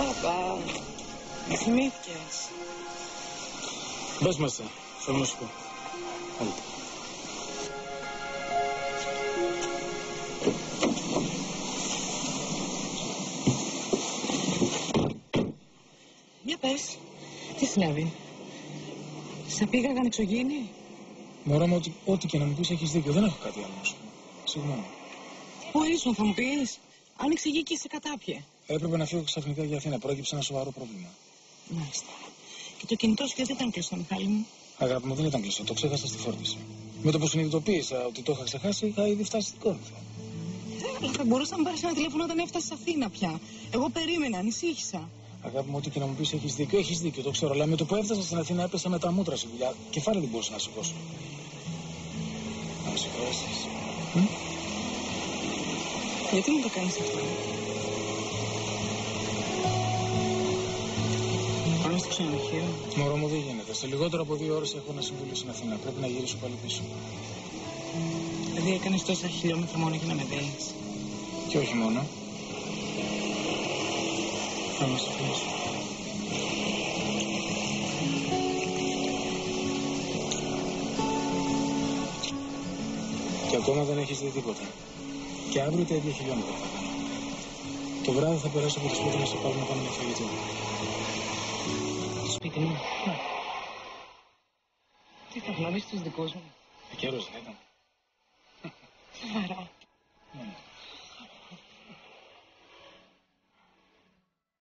Παπά, με θυμήθηκες. Μπες μέσα, θέλω να σου πω. Έλα. Για πες, τι συνέβη? Σε πήγαγαν εξωγήινοι? Μωρό μου, ό,τι και να μου πεις έχεις δίκιο. Δεν έχω κάτι άλλο να σου πω. Συγγνώμη. Πού ήσουν, θα μου πεις? Άνοιξε γη και σε κατάπιε. Έπρεπε να φύγω ξαφνικά για Αθήνα. Πρόκειψε ένα σοβαρό πρόβλημα. Μάλιστα. Και το κινητό σου γιατί ήταν κλειστό, Μιχάλη μου? Αγάπη μου, δεν ήταν κλειστό. Το ξέχασα στη φόρτιση. Με το που συνειδητοποίησα ότι το είχα ξεχάσει, είχα ήδη φτάσει στην Κόρινθο. Αλλά θα μπορούσα να μου πάρει ένα τηλέφωνο όταν έφτασε Αθήνα πια. Εγώ περίμενα, ανησύχησα. Αγάπη μου, ό,τι και να μου πεις έχεις δίκιο. Έχεις δίκιο, το ξέρω. Αλλά με το που έφτασα στην Αθήνα έπεσα με τα μούτρα στη δουλειά. Κεφάλι δεν μπορούσα να σηκώσω. Να με συγχωρέσεις. Γιατί μου το κάνεις αυτό? Πάμε στο ξενοδοχείο. Μωρό μου, δεν γίνεται. Σε λιγότερο από 2 ώρες έχω ένα συμβούλιο στην Αθήνα. Πρέπει να γυρίσω πάλι πίσω. Δηλαδή έκανες τόσα χιλιόμετρα μόνο για να με δεις? Και όχι μόνο. Θα μας το πεις. Και ακόμα δεν έχεις δει τίποτα. Και αύριο τα ίδια χιλιόμετρα θα κάνω. Το βράδυ θα περάσω από το σπίτι να σε πάρω να πάμε για φαγητό. Το σπίτι μου? Ναι. Τι θα γνωρίσεις τους δικούς μου? Καιρός δεν ήταν. Σοβαρά? Ναι.